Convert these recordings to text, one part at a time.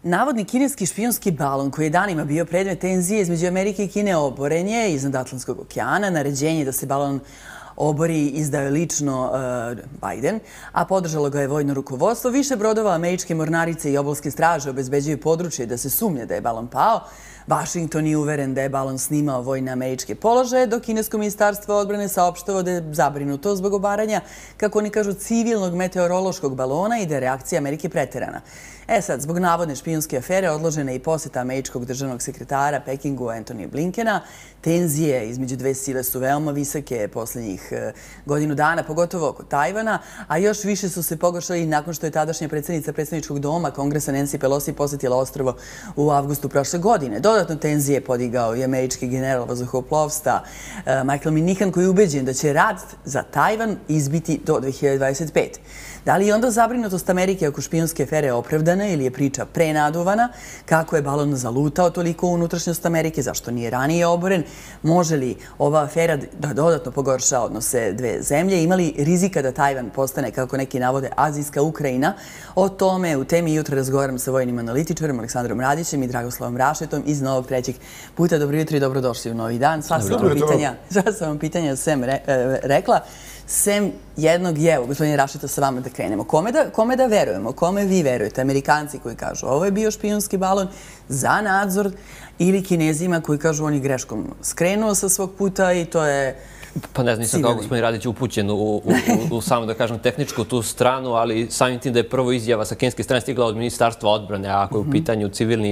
Navodni kineski špijunski balon koji je danima bio predmet tenzije između Amerike i Kine oboren je iznad Atlantskog okeana. Naređenje da se balon obori izdao je lično Biden, a podržalo ga je vojno rukovodstvo. Više brodova američke mornarice i obalske straže obezbeđuju područje da se sumnja da je balon pao. Vašington je uveren da je balon snimao vojne američke položaje, dok kinesko ministarstvo odbrane saopštava da je zabrinuto zbog obaranja, kako oni kažu, civilnog meteorološkog balona i da je reakcija Amerike preterana. Sad, zbog navodne špijunske afere odložena je i poseta američkog državnog sekretara Pekingu Antony Blinkena. Tenzije između dve sile su veoma visoke posljednjih godinu dana, pogotovo oko Tajvana, a još više su se pogoršali nakon što je tadašnja predsjednica predsjedničkog doma Kongresa Nancy Pelosi posjetila ostrvo u avgustu prošle godine. Dodatno tenzije podigao i američki general vazduhoplovstva Michael Minihan, koji je ubeđen da će rat za Tajvan izbiti do 2025. Da li je onda zabrinutost Amerike oko špijunske afere opravdana ili je priča prenaduvana? Kako je balon zalutao toliko u unutrašnjost Amerike? Zašto nije ranije oboren? Može li ova afera da dodatno pogorša odnose dve zemlje? Ima li rizika da Tajvan postane, kako neki navode, azijska Ukrajina? O tome u temi jutro razgovaram sa vojnim analitičarom Aleksandrom Radićem i Dragoslavom Rašetom iz Novog trećeg puta. Dobro jutro i dobrodošli u novi dan. Sva sam vam pitanja sem rekla. Sem jednog je, gospodine Rašeta, sa vama da krenemo. Kome da verujemo? Kome vi verujete? Amerikanci koji kažu ovo je bio špijunski balon za nadzor ili Kinezima koji kažu on je greškom skrenuo sa svog puta i to je... Pa ne znam, nisam kao gospodin Radić upućen u samo, da kažem, tehničku tu stranu, ali samim tim da je prvo izjava sa kineske strane stigla od Ministarstva odbrane, a ako je u pitanju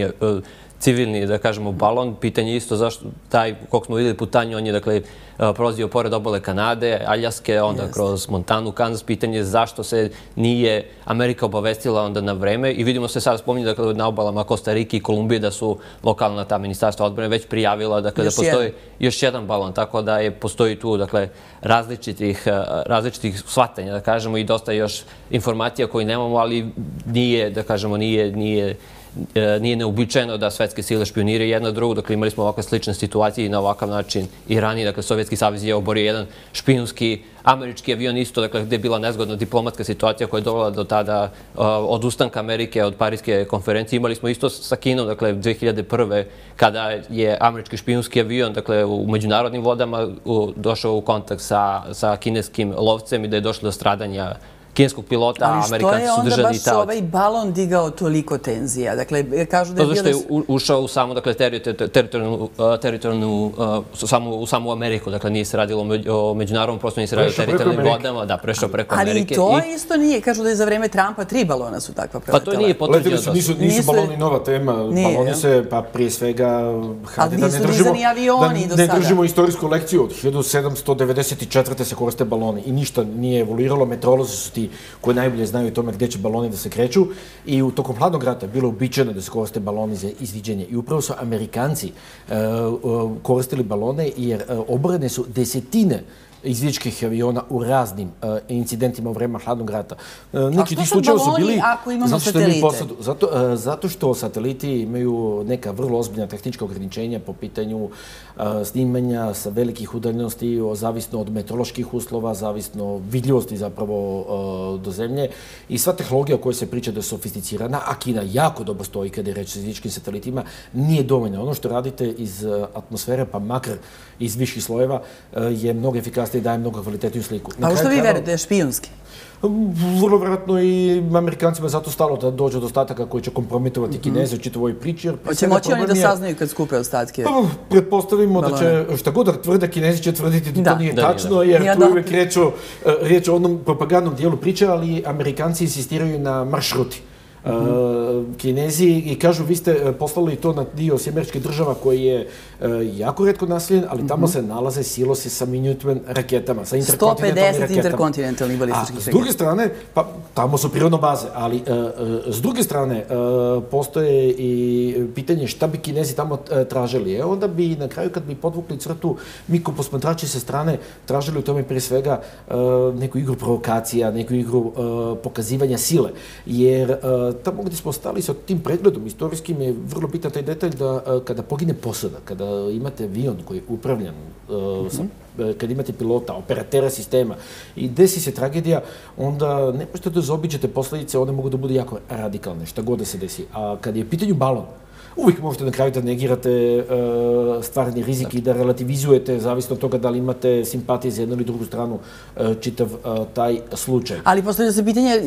civilni, da kažemo, balon. Pitanje je isto zašto taj, koliko smo vidjeli putanju, on je, dakle, prolazio pored obale Kanade, Aljaske, onda kroz Montanu, Kansas. Pitanje je zašto se nije Amerika obavestila onda na vreme. I vidimo se sada spominje, dakle, na obalama Kostarike i Kolumbije da su lokalna ta ministarstva odbrane već prijavila, dakle, da postoji još jedan balon. Tako da postoji tu, dakle, različitih shvatanja, da kažemo, i dosta još informacija koje nemamo, ali nije, da kažemo, nije neobičajeno da svetske sile špioniraju jedna drugu. Dakle, imali smo ovakve slične situacije i na ovakav način i ranije. Dakle, Sovjetski savez je oborio jedan špijunski američki avion isto, dakle, gde je bila nezgodna diplomatska situacija koja je dovela do tada odustanka Amerike od Pariske konferencije. Imali smo isto sa Kinom, dakle, 2001. kada je američki špijunski avion, dakle, u međunarodnim vodama došao u kontakt sa kineskim lovcem i da je došlo do stradanja kineskog pilota, a Amerikanci su držali i ali što je onda baš ovaj balon digao toliko tenzija? Dakle, kažu da je bilo... Zato što je ušao u samu, dakle, teritorijalnu, u samu Ameriku. Dakle, nije se radilo o međunarodnom prostoru, nije se radilo o teritorijalnim vodama, da, prešao preko Amerike. Ali to isto nije, kažu da je za vreme Trumpa 3 balona su takva preletela. Pa to nije potvrđeno. Nisu baloni nova tema. Baloni se, pa prije svega, ali nisu dizani avioni do sada. Ne držimo istorijsku lekciju. Od 1794. se koriste baloni i ništa nije evoluiralo. Meteorolozi su ti koji najbolje znaju o tome gdje će baloni da se kreću. I u tokom hladnog rata bilo uobičajeno da se koriste baloni za izviđenje. I upravo su Amerikanci koristili balone jer oborene su desetine izviđačkih aviona u raznim incidentima u vremena hladnog rata. A što su baloni ako imamo satelite? Zato što sateliti imaju neka vrlo ozbiljna tehnička ograničenja po pitanju snimanja sa velikih udaljenosti, zavisno od meteoroloških uslova, zavisno vidljivosti zapravo do zemlje. I sva tehnologija o kojoj se priča da je sofisticirana, a Kina jako dobro stoji kada je reč o izviđačkim satelitima, nije dovoljno. Ono što radite iz atmosfere, pa makar iz viših slojeva, je mnogo efikasnije i daje mnogo kvalitetniju sliku. A u što vi verujete, je špijunski? Vrlo vjerojatno i Amerikancima je zato stalo da dođe do ostataka koji će kompromitovati Kineze u čitavoj priči. Hoće moći oni da saznaju kad skupe ostatke? Pretpostavimo da će, šta god da tvrde, Kinezi će tvrditi da to nije tačno, jer tu uvijek riječ o onom propagandnom dijelu priče, ali Amerikanci insistiraju na maršruti. Kinezi i kažu vi ste poslali to na dio Sjedinjenih Država koji je jako retko naseljen, ali tamo se nalaze silosi sa Minuteman raketama, sa interkontinentalnim raketama. 150 interkontinentalnih balističkih raketa. S druge strane, pa tamo su prirodno baze, ali s druge strane postoje i pitanje šta bi Kinezi tamo tražili. Onda bi na kraju kad bi podvukli crtu, mi ko posmatrači sa strane tražili u tome prije svega neku igru provokacija, neku igru pokazivanja sile, jer tamo gdje smo stali sa tim pregledom istorijskim je vrlo bitan taj detalj da kada pogine posada, kada imate avion koji je upravljan, kada imate pilota, operatera sistema i desi se tragedija, onda ne možete da zaobiđete posljedice, one mogu da budu jako radikalne, šta god da se desi. A kad je pitanju balon, uvijek možete na kraju da negirate stvarni rizik i da relativizujete, zavisno od toga da li imate simpatije za jednu ili drugu stranu, čitav taj slučaj. Ali postavlja se pitanje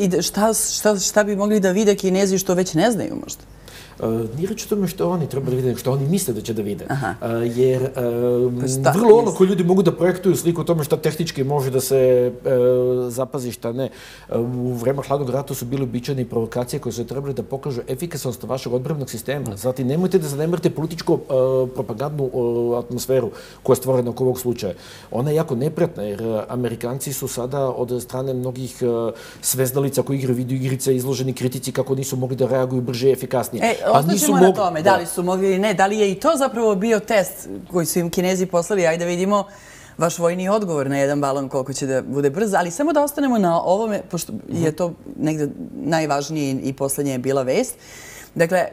šta bi mogli da vide Kinezi što već ne znaju možda? Nije reći o tome što oni treba da vide, što oni misle da će da vide. Jer vrlo olako ljudi mogu da projektuju sliku o tome šta tehnički može da se zapazi, šta ne. U vreme hladnog rata su bili uobičajene i provokacije koje su trebali da pokažu efikasnost vašeg odbrambenog sistema. Zatim, nemojte da zanemarite političko-propagandnu atmosferu koja je stvorena oko ovog slučaja. Ona je jako neprijatna jer Amerikanci su sada od strane mnogih svezdalica koji igraju video igrice izloženi kritici kako nisu mogli da reaguju brže i efikasnije. Ostaćemo na tome, da li su mogli ili ne, da li je i to zapravo bio test koji su im Kinezi poslali, ajde vidimo vaš vojni odgovor na jedan balon koliko će da bude brz, ali samo da ostanemo na ovome, pošto je to negde najvažnije i poslednje je bila vest. Dakle,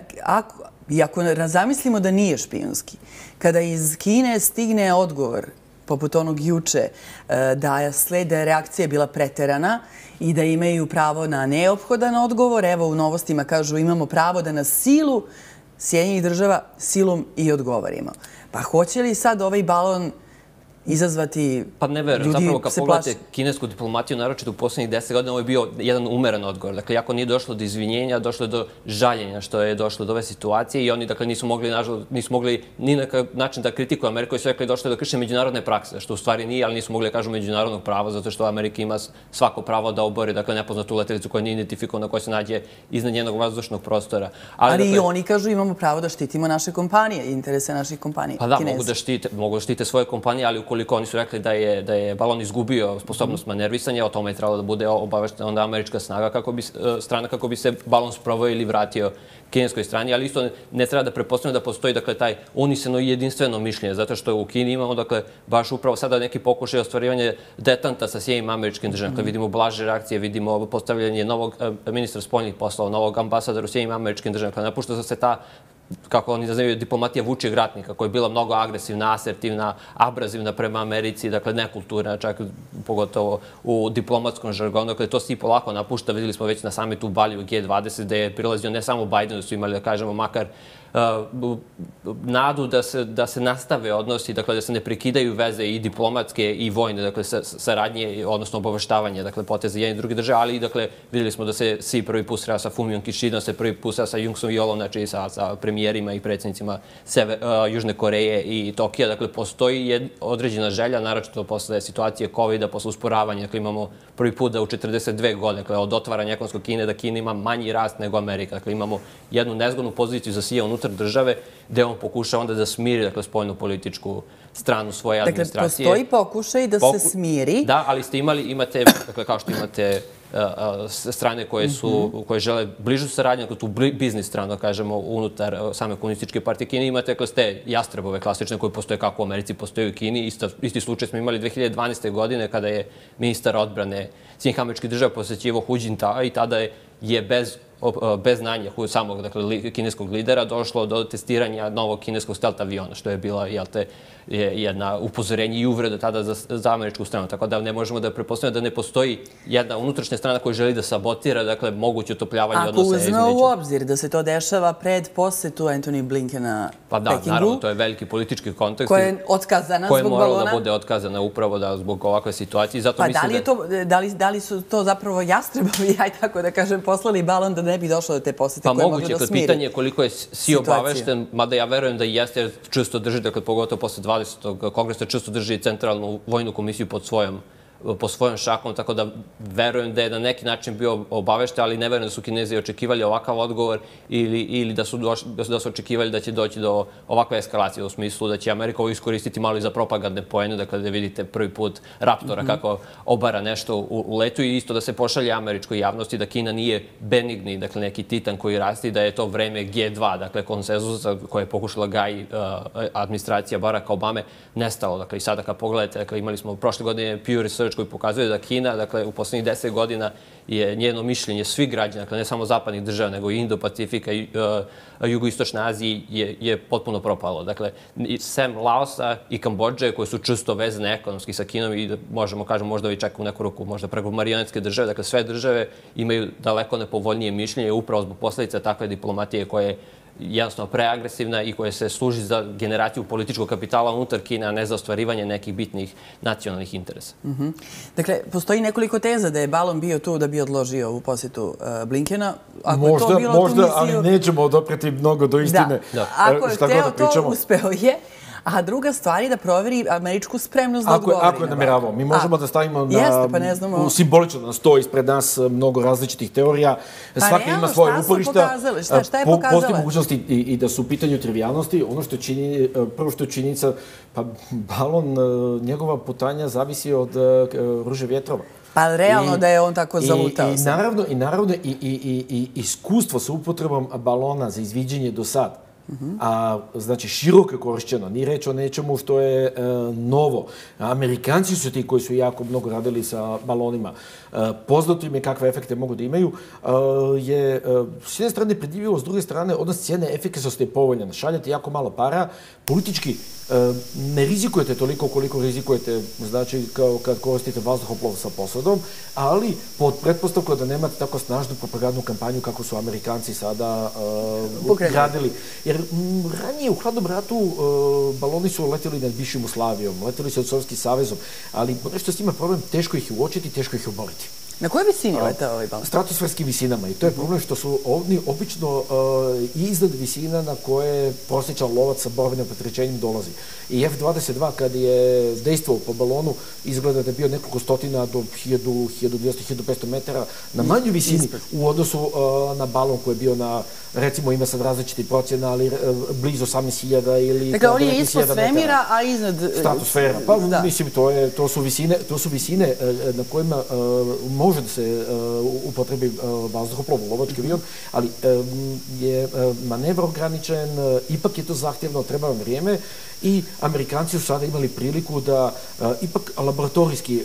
ako zamislimo da nije špijunski, kada iz Kine stigne odgovor, poput onog juče, da slede reakcija bila preterana i da imaju pravo na neophodan odgovor. Evo u novostima kažu imamo pravo da na silu Sjedinjenih država silom i odgovorimo. Pa hoće li sad ovaj balon izazvati... Pa ne verujem. Zapravo, kad pogledate kinesku diplomatiju, naročito u poslednjih 10 godina, ovo je bio jedan umeren odgovor. Dakle, jako nije došlo do izvinjenja, došlo je do žaljenja što je došlo do ove situacije i oni, dakle, nisu mogli ni na način da kritikuju Ameriku i su rekli došlo je do kršenja međunarodne prakse, što u stvari nije, ali nisu mogli da kažu međunarodnog prava, zato što Amerika ima svako pravo da obori, dakle, nepoznatu letelicu koja nije identifikovana, koja se nađe iznad njenog vazdušnog prostora. Ali i oni kažu imamo pravo da štitimo naše kompanije, interese naših kompanija. Pa da, mogu da štite svoje kompanije, ali ukoliko oni su rekli da je balon izgubio sposobnost manervisanja, o tome je trebalo da bude obaveštena onda američka strana kako bi se balon sproveo ili vratio kineskoj strani, ali isto ne treba da pretpostavljamo da postoji taj uniseno i jedinstveno mišljenje, zato što u Kini imamo baš upravo sada neki pokušaj ostvarivanja detanta sa Sjedinjenim Američkim Državama. Vidimo blaže reakcije, vidimo postavljanje novog ministra spoljnih poslova, novog ambasadora u Sjedinjenim Američkim Državama. Napušta se ta, kako oni nazivaju, diplomatija vučijeg ratnika, koja je bila mnogo agresivna, asertivna, abrazivna prema Americi, dakle nekulturna, čak pogotovo u diplomatskom žargonu. Dakle, to se i polako napušta. Vidjeli smo već na samitu u Baliju u G20, gde je prilazio ne samo Biden, da su imali, da kažemo, makar nadu da se nastave odnosi, dakle, da se ne prekidaju veze i diplomatske i vojne, dakle, saradnje, odnosno obaveštavanje, dakle, poteze jedne i druge države, ali, dakle, vidjeli smo da se Xi prvi put sreo sa Fumijom Kishidom, da se prvi put sreo sa Jung Suk-yeolom, znači sa premijerima i predsjednicima Južne Koreje i Tokija. Dakle, postoji određena želja, naročito posle situacije COVID-a, posle usporavanja, dakle, imamo prvi put da u 42 godine, dakle, od otvaranja ekonomskog Kine, da Kina ima manji rast nego Amerika. Dakle, imamo jednu nezgodnu poziciju za Xija unutar države, gde on pokušava onda da smiri, dakle, spoljno-političku stranu svoje administracije. Dakle, postoji pokušaj da se smiri. Da, ali imate, dakle, kao što imate strane koje žele bližu saradnju, dakle, tu biznis stranu, da kažemo, unutar same komunističke partije Kine, imate, dakle, te jastrebove klasične koje postoje kako u Americi, postoje u Kini. Isti slučaj smo imali 2012. godine kada je ministar odbrane Sjedinjenih Američkih Država posećivao Hu Jintao i tada je bez znanja samog kineskog lidera došlo do testiranja novog kineskog stealth aviona, što je bila jedna upozorenje i uvreda tada za američku stranu. Tako da ne možemo da pretpostavljamo da ne postoji jedna unutrašnja strana koja želi da sabotira, dakle, moguće otopljavanje odnosa između. Ako uzme u obzir da se to dešava pred posetu Antony Blinkena Pekingu, pa da, naravno, to je veliki politički kontekst. Koja je otkazana zbog balona. Koja je morala da bude otkazana upravo zbog ovakve situacije. Pa da li su to zapravo jastrebovi, aj tako da kažem, poslali balon da ne bi došlo do te posete koje mogli da smiri? Pa moguće, pitanje je koliko je Xi obavešten, mada ja verujem da jeste, jer često drži, dakle, pogotovo posle 20. kongresa, često drži centralnu vojnu komisiju po svojom šakom, tako da verujem da je na neki način bio obavešten, ali ne verujem da su Kinezi očekivali ovakav odgovor ili da su očekivali da će doći do ovakve eskalacije, u smislu da će Amerika ovo iskoristiti malo i za propagandne poene, dakle da vidite prvi put Raptora kako obara nešto u letu i isto da se pošalje američkoj javnosti da Kina nije benigni, dakle neki titan koji rasti, da je to vreme G2, dakle konsenzusa koje je pokušala gaji administracija Baracka Obame, nestalo. Dakle, i sada kad pogledate, dakle, imali smo prošle godine Pew Research istrač koji pokazuje da Kina, dakle, u poslednjih 10 godina je njeno mišljenje svih građana, dakle, ne samo zapadnih država, nego i Indo-Pacifika i jugoistočne Azije je potpuno propalo. Dakle, sem Laosa i Kambodže, koje su često vezane ekonomski sa Kinom i možemo kažemo možda i čak u neku ruku, možda preko marionetske države, dakle, sve države imaju daleko nepovoljnije mišljenje upravo zbog posledica takve diplomatije koja je jednostavno preagresivna i koja se služi za generaciju političkog kapitala unutar Kine, a ne za ostvarivanje nekih bitnih nacionalnih interesa. Dakle, postoji nekoliko teza da je balon bio tu da bi odložio ovu posjetu Blinkena. Možda, ali nećemo odopreti mnogo do istine. Ako je hteo to, uspeo je. A druga stvar je da proveri američku spremnost da odgovori. Ako je nameravao. Mi možemo da stavimo simbolično na sto ispred nas mnogo različitih teorija. Svaka ima svoje uporišta. Šta je pokazala? Postoji mogućnosti i da su u pitanju trivialnosti. Ono što čini, prvo što je činjenica, pa balon, njegova putanja zavisi od ruže vjetrova. Pa realno da je on tako zalutao. I naravno i iskustvo sa upotrebom balona za izviđenje do sad, a znači široko korišćeno, nije reč o nečemu što je novo. Amerikanci su ti koji su jako mnogo radili sa balonima. Poznato im je kakve efekte mogu da imaju. Je s jedne strane predivljivo, s druge strane odnos cijene efikasnosti je povoljan. Šaljete jako malo para, politički ne rizikujete toliko koliko rizikujete, znači kao kad koristite vazduhoplov sa posadom, ali pod pretpostavkom da nemate tako snažnu propagandnu kampanju kako su Amerikanci sada gradili. Jer ranije u hladnom ratu baloni su leteli nad bivšom Jugoslavijom, leteli su od Sovjetskim savezom, ali nešto s njima problem, teško ih je uočiti, teško ih je oboriti. Na kojoj visini letao ovaj balon? Stratosferskim visinama. I to je problem što su ovdje obično iznad visina na koje prosječan lovac sa borbenim opterećenjem dolazi. I F-22 kad je dejstvovao po balonu izgleda da je bio nekoliko stotina do 1000, 1200, 1500 metara na manjoj visini u odnosu na balon koji je bio na, recimo ima sad različitih procjena, ali blizu 18.000 ili... Dakle, on je ispod svemira, a iznad... Stratosfera. Pa mislim, to su visine na kojima može da se upotrebi vazduhoplov, lovački avion, ali je manevr ograničen, ipak je to zahtjevno, treba vam vrijeme i Amerikanci su sada imali priliku da ipak laboratorijski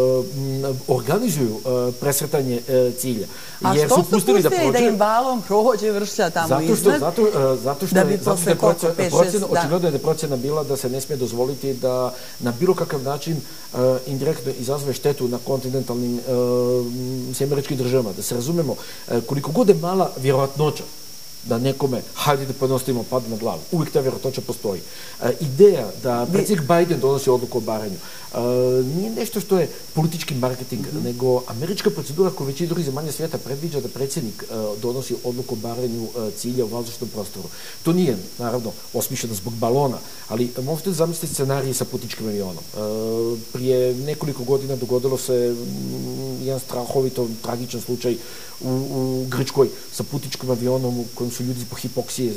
organizuju presretanje cilja. A što su pustili da im balon prođe vršlja tamo iznad? Zato što je očigledno je procjena bila da se ne smije dozvoliti da na bilo kakav način indirektno izazove štetu na kontinentalnim američkim državama. Da se razumemo, koliko god je mala vjerojatnoća da nekome, hajde da pojednostavimo, padne na glavu. Uvijek ta vjerojatnoća postoji. Ideja da predsjednik Biden donosi odluku o baranju nije nešto što je politički marketing, nego američka procedura koju većina drugih zemalja svijeta predviđa da predsjednik donosi odluku o baranju cilja u vazdušnom prostoru. To nije, naravno, osmišljeno zbog balona, ali možete da zamisliti scenarij sa putničkim avionom. Prije nekoliko godina dogodilo se jedan strahovito tragičan slučaj u Grčkoj sa putničkim avionom u kojem su ljudi zbog hipoksije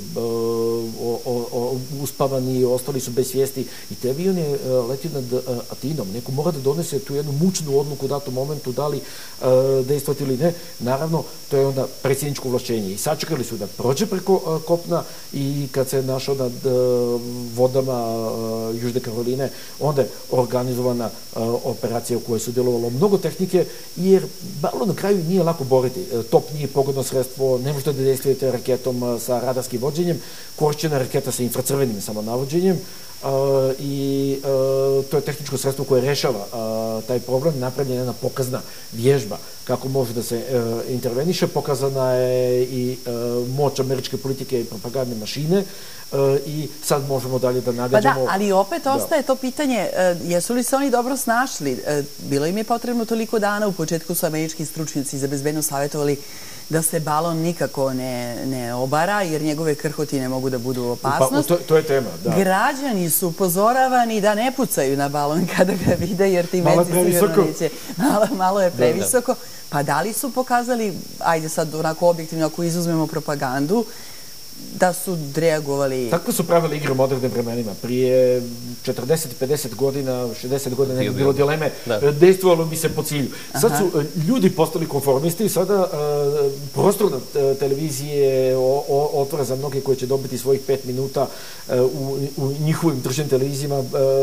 uspavani, ostali su bez svijesti i te avion je letio nad Atinom. Neko mora da donese tu jednu mučnu odluku u datom momentu da li dejstvati ili ne. Naravno, to je onda predsjedničko ovlašćenje. I sačekali su da prođe preko kopna i kad se našao nad vodama Južne Karoline, onda je organizovana operacija u kojoj su djelovalo mnogo tehnike, jer balon na kraju nije lako boriti. Top nije pogodno sredstvo, ne možete da dejstvujete raketom sa radarskim vođenjem, korišćena raketa sa infracrvenim samonavođenjem i to je tehničko sredstvo koje rešava taj problem. Napravljena jedna pokazna vježba kako može da se interveniše. Pokazana je i moć američke politike i propagandne mašine i sad možemo dalje da nagađamo... Pa da, ali opet ostaje to pitanje, jesu li se oni dobro snašli? Bilo im je potrebno toliko dana, u početku su američki stručnjaci za bezbednost savjetovali da se balon nikako ne obara, jer njegove krhotine mogu da budu opasnost. To je tema, da. Građani su upozoravani da ne pucaju na balon kada ga vide, jer ti meci sigurno neće. Malo je previsoko. Pa da li su pokazali, ajde sad onako objektivno, ako izuzmemo propagandu, da su reagovali... Takve su pravile igre u modernim vremenima. Prije 40-50 godina, 60 godina ne bi bilo dileme, dejstvovalo bi se po cilju. Sad su ljudi postali konformisti, sada prostor televizije otvara za mnoge koji će dobiti svojih 5 minuta u njihovim državnim televizijama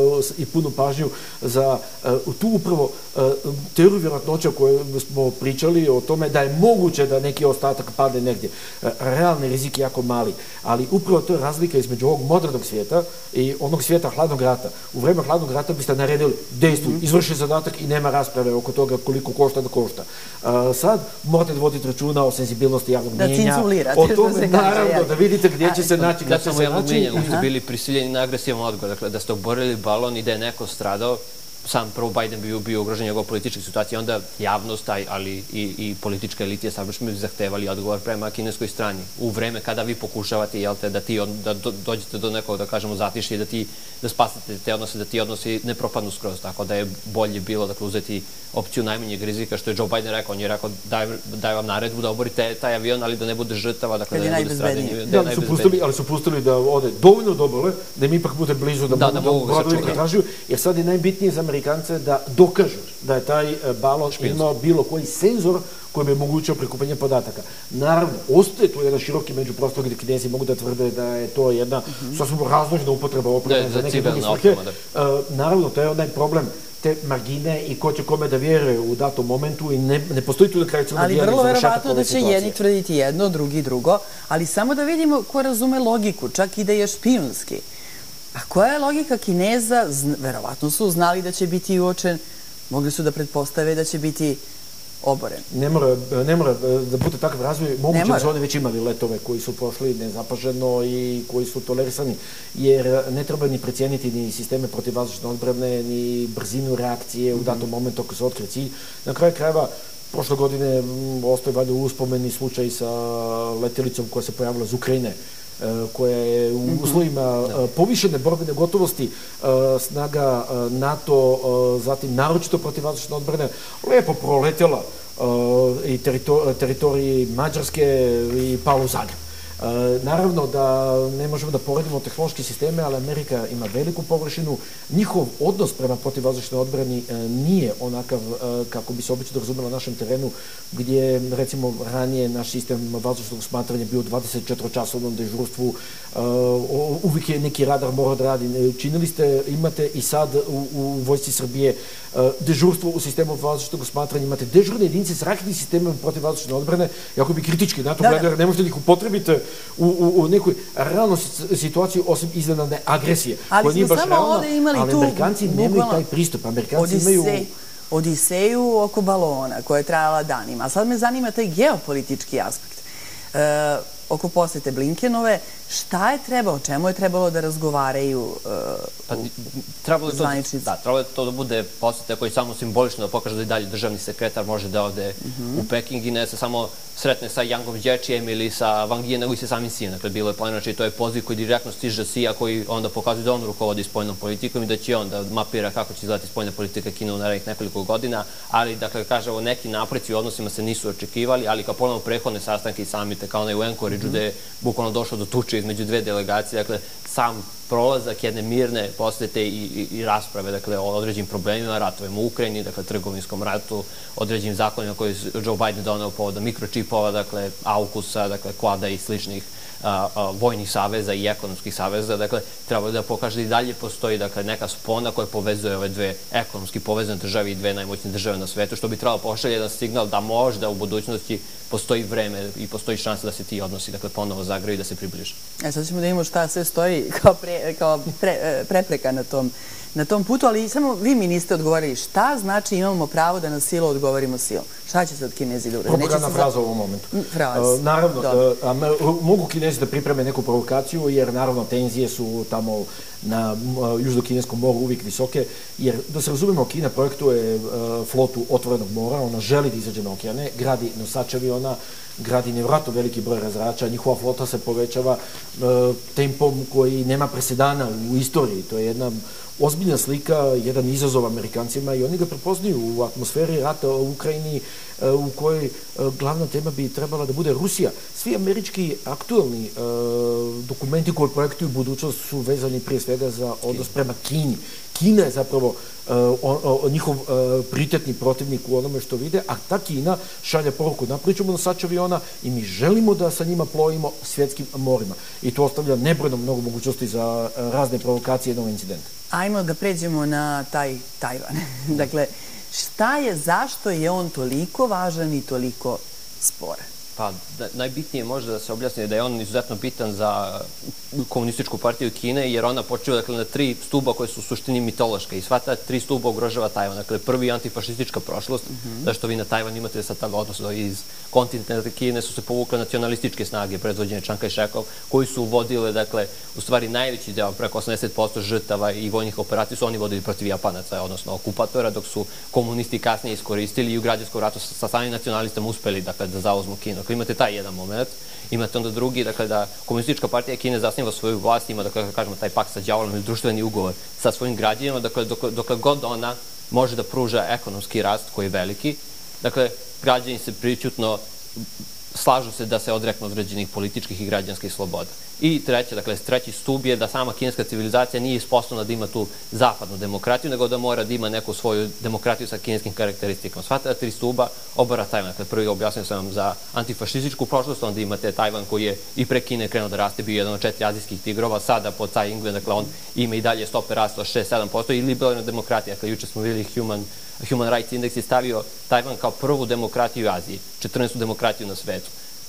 i punu pažnju za tu upravo teoriju vjerojatnoća koju smo pričali o tome da je moguće da neki ostatak padne negdje. Realni rizik je jako mali, ali upravo to je razlika između ovog modernog svijeta i onog svijeta hladnog rata. U vreme hladnog rata biste naredili dejstvuj, izvrši zadatak i nema rasprave oko toga koliko košta da košta. Sad morate voditi računa o senzibilnosti javnog mnjenja, o tome naravno da vidite gdje će se naći, gdje će se naći. Oni su bili prisiljeni na agresivan odgovor, dakle da ste oborili balon i da je neko stradao, sam prvo Biden bi bio ugrožen njegova politička situacija, onda javnost, ali i politička elitija savršeno bi zahtevali odgovor prema kineskoj strani. U vreme kada vi pokušavate, da dođete do nekog, da kažemo, zatišlja i da spasite te odnose, da ti odnosi ne propadnu skroz, tako da je bolje bilo uzeti opciju najmanjeg rizika, što je Joe Biden rekao. On je rekao daj vam naredbu da oborite taj avion, ali da ne bude žrtava, dakle da ne bude stradanje. Ali su pustili da ode dovoljno dobro, da im ipak bude blizu, da mogu brodovi pretražuju, jer sad je najbitnije za Amerikance da dokažu da je taj balon imao bilo koji senzor koji bi omogućio prikupanje podataka. Naravno, ostaje tu jedan široki međuprostor gdje Kinezi mogu da tvrde da je to jedna sasvim razložna upotreba opreme za neke druge svrhe. Naravno, to je onaj problem te margine i ko će kome da vjeruje u datom momentu i ne postoji tu da kraju crno bijeli završetak ove situacije. Ali vrlo verovatno da će jedni tvrditi jedno, drugi drugo, ali samo da vidimo ko razume logiku, čak i da je špijunski. A koja je logika Kineza? Verovatno su znali da će biti uočen, mogli su da pretpostave da će biti oboren. Ne mora da bude takav razvoj. Moguće da su oni već imali letove koji su prošli nezapaženo i koji su tolerisani, jer ne treba ni precijeniti ni sisteme protivvazdušne odbrane, ni brzinu reakcije u datom momentu ako se otkrije cilj. Na kraju krajeva, prošle godine ostaje valjda u uspomeni slučaj sa letjelicom koja se pojavila iz Ukrajine, koja je u uslovima povišene borbene gotovosti snaga NATO, zatim naročito protivvazdušne odbrane, lepo proletjela i teritoriji Mađarske i pala u Zagreb. Naravno da ne možemo da poredimo tehnološke sisteme, ali Amerika ima veliku površinu. Njihov odnos prema protivvazdušnoj odbrani nije onakav kako bi se obično razumelo na našem terenu, gdje recimo ranije naš sistem vazdušnog smatranja bio u 24-časovnom dežurstvu, uvijek je neki radar morao da radi. Činili ste, imate i sad u Vojsci Srbije dežurstvo u sistemu vazdušnog smatranja, imate dežurne jedinice s raketnim sistemom protivvazdušne odbrane, jako bi kritički na to gledali, ne možete ih upotrebiti u nekoj realnoj situaciji osim iznenadne agresije. Ali smo samo ovdje imali tu... Ali Amerikanci nemaju taj pristup. Amerikanci imaju... Odiseju oko balona koja je trajala danima. A sad me zanima taj geopolitički aspekt. Oko posete Blinkenove, šta je trebalo, čemu je trebalo da razgovaraju zvaničnici? Da, trebalo je to da bude posete koji samo simbolično da pokaže da i dalje državni sekretar može da ode u Peking i ne se samo sretne sa Yangom Jiechijem ili sa Wang Yi, nego i sa samim Sijem. Dakle, bilo je planirano, znači to je poziv koji direktno stiže Sija, koji onda pokazuje da on rukovodi spoljnom politikom i da će on da mapira kako će izgledati spoljna politika Kine u narednih nekoliko godina, ali, dakle, kažemo, neki napreci u odnosima se nisu očekivali, ali kao ponovno prethodne sastanke i samite, kao onaj u Anchorageu, gde je bukvalno došlo do tuče između dve delegacije, dakle, sam prolazak jedne mirne posete i rasprave, dakle, o određenim problemima, ratovima u Ukrajini, dakle, trgovinskom ratu, određenim zakonima koje je Joe Biden doneo povodom mikročipova, dakle, AUKUS-a, dakle, Quada i sličnih vojnih saveza i ekonomskih saveza, dakle, treba da pokaže da i dalje postoji, dakle, neka spona koja povezuje ove dve ekonomski povezane države i dve najmoćnije države na svetu, što bi trebalo pošalje jedan signal da možda u budućnosti postoji vreme i postoji šansa da se ti odnosi, dakle, ponovo zagraju i da se približe. Sad ćemo da imamo šta sve stoji kao prepreka na tom putu, ali samo vi mi niste odgovorili šta znači imamo pravo da na silu odgovorimo silom. Šta će sad Kinezi da urade? Propagandna fraza u ovom momentu. Naravno, mogu Kinezi da pripreme neku provokaciju, jer naravno tenzije su tamo na Južno-Kineskom moru uvijek visoke, jer da se razumemo, Kina projektuje flotu otvorenog mora, ona želi da izađe na okeane, gradi nosač aviona, gradi nevratno veliki broj razrača, njihova flota se povećava tempom koji nema presedana u istoriji. To je jedna ozbiljna slika, jedan izazov Amerikancima i oni ga prepoznaju u atmosferi rata u Ukrajini u kojoj glavna tema bi trebala da bude Rusija. Svi američki aktualni dokumenti koji projektuju budućnost su vezani prije svega za odnos prema Kini. Kina je zapravo njihov prioritetni protivnik u onome što vide, a ta Kina šalje poruku, napravit ćemo nosač aviona i mi želimo da sa njima plovimo svjetskim morima. I to ostavlja nebrojno mnogo mogućnosti za razne provokacije i nove incidente. Ajmo da pređemo na taj Tajvan. Dakle, zašto je on toliko važan i toliko sporan? Pa, najbitnije možda da se objasni da je on izuzetno bitan za komunističku partiju Kine, jer ona počiva na 3 stuba koje su u suštini mitološke i sva ta 3 stuba ugrožava Tajvan. Dakle, prvi je antifašistička prošlost, zašto vi na Tajvan imate sad tako, odnosno iz kontinenta Kine su se povukle nacionalističke snage, predvođene Čang Kaj-šekov, koji su vodile, dakle, u stvari najveći deo, preko 80% žrtava i vojnih operacija su oni vodili protiv Japanaca, odnosno okupatora, dok su komunisti kasnije iskoristili i u građanskom ratu sa samim nacionalistama uspeli, dakle, da zauzmu Kinu. Dakle, imate taj jedan moment, imate onda drugi, dakle, da komunistička partija Kine zasniva svoju vlast, ima, dakle, kažemo, taj pakt sa đavolom ili društveni ugovor sa svojim građanima, dakle, dokle god ona može da pruža ekonomski rast koji je veliki, dakle, građani se prićutno slažu se da se odreknu određenih političkih i građanskih sloboda. I treći stub je da sama kineska civilizacija nije sposobna da ima tu zapadnu demokratiju, nego da mora da ima neku svoju demokratiju sa kineskim karakteristikama. Sva ta 3 stuba obara Tajvan. Dakle, prvi objasnio sam vam za antifašističku prošlost, onda imate Tajvan koji je i pre Kine krenuo da raste, bio jedan od 4 azijskih tigrova, sada po Tsai Ing-wen, dakle, on ima i dalje stope rasta od 6-7% i liberalna demokratija. Dakle, juče smo vidjeli Human Rights Index je stavio Tajvan kao prvu demokratiju u Aziji, 14. demokratiju na svetu.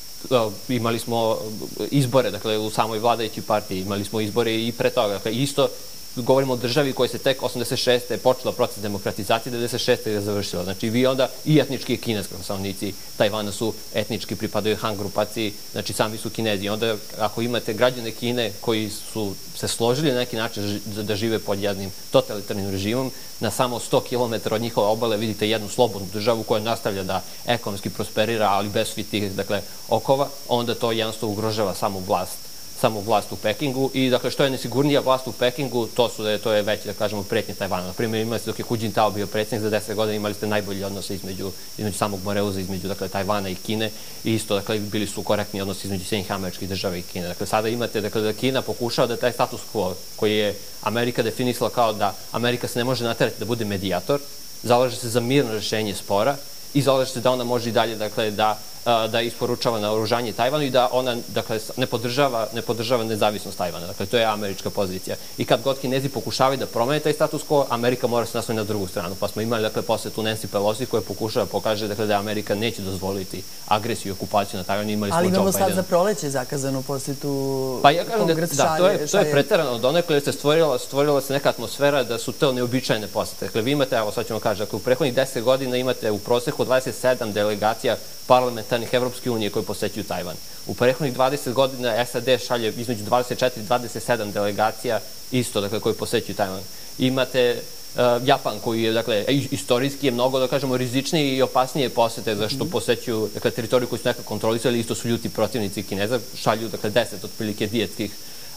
Imali smo izbore, dakle, u samoj vladajućoj partiji, imali smo izbore i pre toga. Dakle, isto govorimo o državi koja se tek 86. je počela proces demokratizacije, 96. je završila. Znači, vi onda i etnički i kineski stanovnici Tajvana su etnički, pripadaju Han grupaciji, znači sami su Kinezi. Onda, ako imate građane Kine koji su se složili na neki način da žive pod jednim totalitarnim režimom, na samo 100 km od njihove obale vidite jednu slobodnu državu koja nastavlja da ekonomski prosperira, ali bez svih tih, dakle, okova, onda to jednostavno ugrožava samu vlast u Pekingu i, dakle, što je nesigurnija vlast u Pekingu, to je već, da kažemo, pretnje Tajvana. Na primjer, imali ste dok je Hu Jintao bio predsjednik za 10 godina, imali ste najbolji odnose između samog Moreuza, između, dakle, Tajvana i Kine i isto, dakle, bili su korektni odnosi između Sjedinjenih Američkih Država i Kine. Dakle, sada imate, dakle, da Kina pokušava da taj status quo koji je Amerika definisala kao da Amerika se ne može naterati da bude medijator, zalaže se za mirno rešenje spora i zalaže se da ona može i dalje, dakle, da isporučava naoružanje Tajvanu i da ona, dakle, ne podržava nezavisnost Tajvana. Dakle, to je američka pozicija. I kad god Kinezi pokušavaju da promene taj status quo, Amerika mora se nastaviti na drugu stranu. Pa smo imali, dakle, posetu Nancy Pelosi koja pokušava pokaže, dakle, da Amerika neće dozvoliti agresiju i okupaciju na Tajvanu. Ali imamo sad za proleće zakazanu posetu. Pa ja kažem da to je preterano. Donekle se stvorila se neka atmosfera da su to neobičajne posete. Dakle, vi imate, evo sad ćemo kaži, dakle, u prethodnih 10 godina imate u proseku 27 delegacija parlamentarnih Evropske unije koji posećuju Tajvan. U prethodnih 20 godina SAD šalje između 24 i 27 delegacija isto, dakle, koji posećuju Tajvan. Imate Japan koji je, dakle, istorijski je mnogo, da kažemo, rizičniji i opasnije posete zašto posećuju, dakle, teritoriju koju su nekako kontrolisali, isto su ljuti protivnici Kineza, šalju, dakle, 10 otprilike dijetskih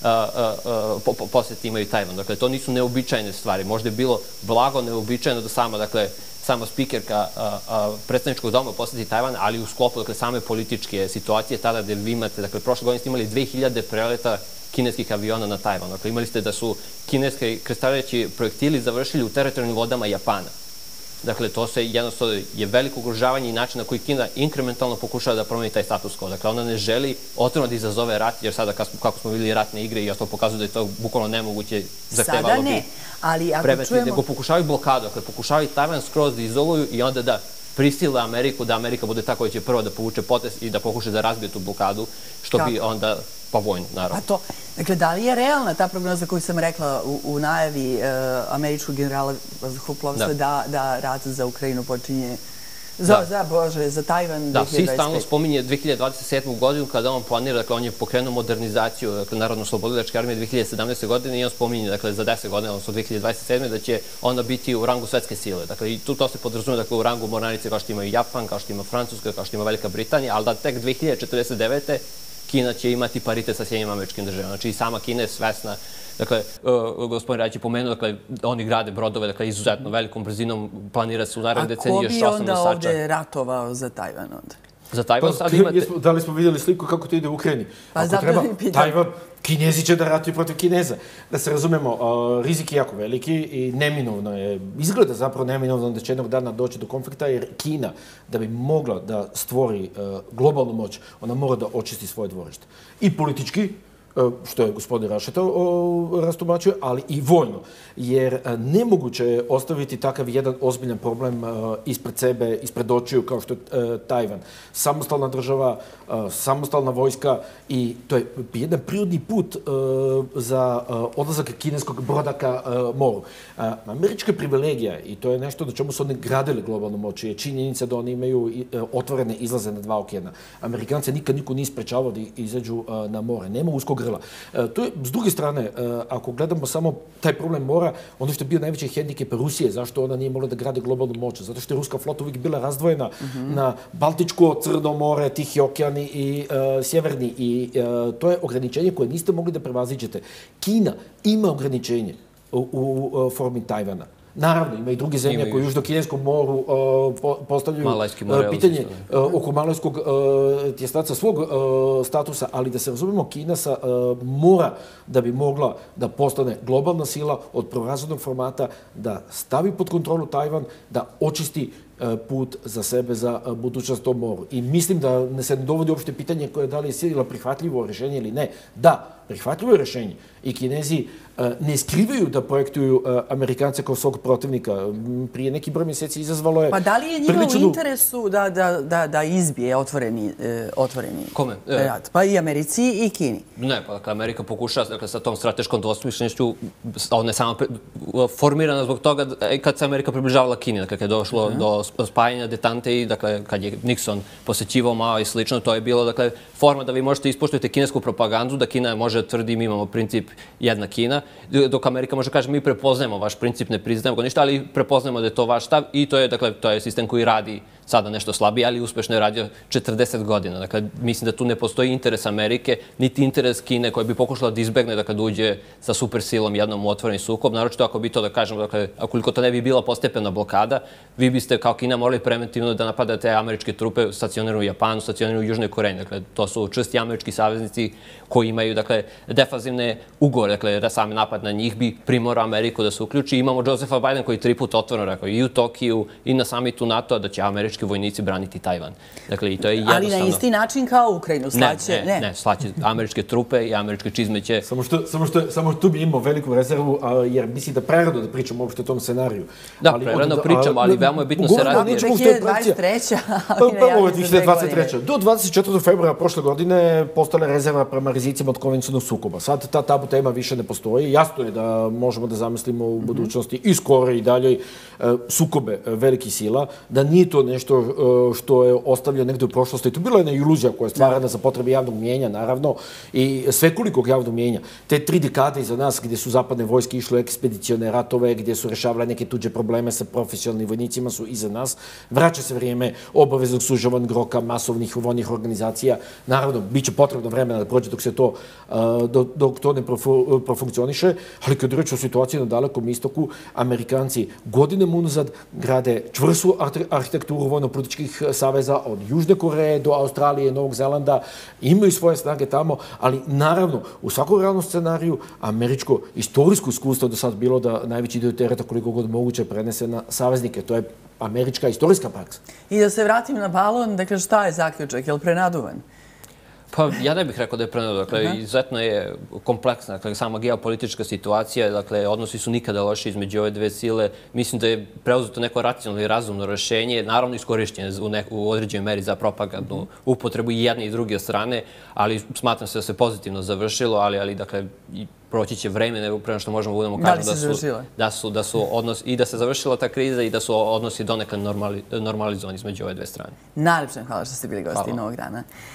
poseti imaju Tajvan. Dakle, to nisu neobičajne stvari. Možda je bilo blago neobičajno da sama spikerka predstavničkog doma poseti Tajvan, ali u sklopu, dakle, same političke situacije, tada gde vi imate, dakle, prošle godine ste imali 2000 preleta kineskih aviona na Tajvan. Dakle, imali ste da su kineski krstareći projektili završili u teritorijalnim vodama Japana. Dakle, to se jednostavno je veliko ugrožavanje i način na koji Kina inkrementalno pokušava da promeni taj status quo. Dakle, ona ne želi otvoreno da izazove rat, jer sada, kako smo videli ratne igre i ostalo pokazuju da je to bukvalno nemoguće, zahtevalo bi preventivno, nego pokušavaju blokadu, dakle, pokušavaju Tajvan skroz da izoluju i onda da prisile Ameriku, da Amerika bude ta koja će prvo da povuče potez i da pokuša da razbije tu blokadu, što bi onda, pa vojno, naravno. Dakle, da li je realna ta prognoza koju sam rekla u najavi američkog generala vazduhoplovstva da rat za Ukrajinu počinje za Tajvan 2025? Da, svi stalno spominje 2027. godinu kada on planira, dakle, on je pokrenuo modernizaciju, dakle, Narodno-slobodilačke armije 2017. godine i on spominje, dakle, za 10 godina, odnosno 2027. da će ona biti u rangu svetske sile. Dakle, i to se podrazume, dakle, u rangu mornarice kao što imaju Japan, kao što ima Francuska, kao što ima Velika Britanija, ali da tek 2049. Kina će imati paritet sa Sjedinjenim Američkim Državama. Znači i sama Kina je svesna. Dakle, gospodin Rajić je pomenuo, dakle, oni grade brodove, dakle, izuzetno velikom brzinom, planira se u naredne decenije još 8 nosača. A ko bi onda ovde ratovao za Tajvan onda? Za Tajvan sad imate... Da li smo vidjeli sliku kako to ide u Ukrajini? Ako treba, Tajvan, Kinezi će da ratuju protiv Kineza. Da se razumemo, rizik je jako veliki i neminovno je, izgleda zapravo neminovno da će jednog dana doći do konflikta, jer Kina, da bi mogla da stvori globalnu moć, ona mora da očisti svoje dvorište. I politički, što je gospodin Rašeta rastumačio, ali i vojno. Jer nemoguće je ostaviti takav jedan ozbiljan problem ispred sebe, ispred očiju, kao što je Tajvan. Samostalna država, samostalna vojska i to je jedan prirodni put za odlazak kineskog broda ka moru. Američka privilegija, i to je nešto na čemu su oni gradili globalnu moć, je činjenica da oni imaju otvorene izlaze na 2 okeana. Amerikance nikad niko nije sprečavao da izađu na more. Nema uskog grla. To je, s druge strane, ako gledamo samo taj problem mora, ono što je bio najveći hendikep Rusije, zašto ona nije mogla da gradi globalnu moć? Zato što je ruska flota uvijek bila razdvojena na Baltičko, Crno more, Tihi okean i Sjeverni. I to je ograničenje koje niste mogli da prevaziđete. Kina ima ograničenje u formi Tajvana. Naravno, ima i druge zemlje koje u Južno-Kineskom moru postavljaju pitanje oko malajskog tjesnaca svog statusa, ali da se razumemo, Kina mora da bi mogla da postane globalna sila od prvorazrednog formata, da stavi pod kontrolu Tajvan, da očisti put za sebe, za budućnost tom moru. I mislim da se ne dovodi uopšte pitanje koje da li je sila prihvatljivo rješenje ili ne. Da, prihvatljivo je rješenje. I Kinezi ne skrivaju da projektuju Amerikance kao svog protivnika. Prije neki broj mjeseci izazvalo je... Pa da li je njima u interesu da izbije otvoreni rat? Pa i Americi i Kini. Ne, pa dakle, Amerika pokušava sa tom strateškom dvosmišljenošću, ona je sama formirana zbog toga kad se Amerika približavala Kini, dakle, kad je došlo do spajanja detante i dakle, kad je Nixon posećivao Mao i slično, to je bilo dakle, forma da vi možete ispoštujete kinesku propagandu, da Kina može tvrdi mi imamo princip jedna Kina, dok Amerika može kaže mi prepoznajemo vaš princip, ne priznajemo ga ništa, ali prepoznajemo da je to vaš stav i to je, dakle, to je sistem koji radi sada nešto slabije, ali uspešno je radio 40 godina. Dakle, mislim da tu ne postoji interes Amerike, niti interes Kine koja bi pokušala da izbegne da kad uđe sa supersilom jednom u otvoreni sukob. Naročito ako bi to da kažemo, dakle, akoliko to ne bi bila postepena blokada, vi biste kao Kina morali preventivno da napadate američke trupe stacionirane u Japanu, stacionirane u Južnoj Koreji. Dakle, to su čvrsti američki saveznici koji imaju, dakle, defazivne ugovore. Dakle, sami napad na njih bi primorao Ameriku da se uključi. Imamo Josepha Bidena koji 3 puta otvoreno rekao i u Tokiju i na samitu NATO-a da će američki vojnici braniti Tajvan. Dakle, i to je jednostavno... Ali na isti način kao Ukrajinu slaće? Ne, slaće američke trupe i američke čizme će... Samo tu bi imao veliku rezervu, jer mislim da prerano da pričamo uopšte o tom scenariju. Da, prerano pričamo, ali veoma je bitno se radi... 2023. Ovo je 2023. Do 24. februara prošle godine postala rezerva prema rizicima od konvencionalnog sukoba. Sad ta tabu tema više ne postoji. Jasno je da možemo da zamislimo u budućnosti i skoro i dalje sukobe velikih sila, da nije to nešto što je ostavljeno negdje u prošlosti. To je bila jedna iluzija koja je stvarana za potrebe javnog mijenja, naravno, i svekolikog javnog mijenja. Te 3 dekade iza nas gdje su zapadne vojske išle u ekspedicione ratove, gdje su rešavale neke tuđe probleme sa profesionalnim vojnicima su iza nas. Vraća se vrijeme obaveznog sužavanja roka, masovnih vojnih organizacija. Naravno, bit će potrebno vremena da prođe dok to ne profunkcioniše, ali kad je reč o situaciji na Dalekom istoku, Amerikanci godinama unazad grade čvrstu arhitekturu vojno-političkih saveza od Južne Koreje do Australije, Novog Zelanda, imaju svoje snage tamo, ali naravno u svakom realnom scenariju američko istorijsko iskustvo do sad bilo da najveći dio tereta koliko god moguće prenese na saveznike. To je američka istorijska praksa. I da se vratim na balon, dakle šta je zaključak? Je li prenaduvan? Pa ja ne bih rekao da je prenaduvan. Dakle, izuzetno je kompleksna. Dakle, sama geopolitička situacija, dakle, odnosi su nikada loši između ove dve sile. Mislim da je preuzeto neko racionalno i razumno rješenje, naravno iskorišćenje u određenoj meri za propagandnu upotrebu i jedne i druge strane, ali smatram se da se pozitivno završilo, ali dakle, proći će vreme prema što možemo budemo kažemo da su odnosi i da se završila ta kriza i da su odnosi donekle normalizovani između ove dve strane. Najlepše hvala što ste bili gosti Novog dana.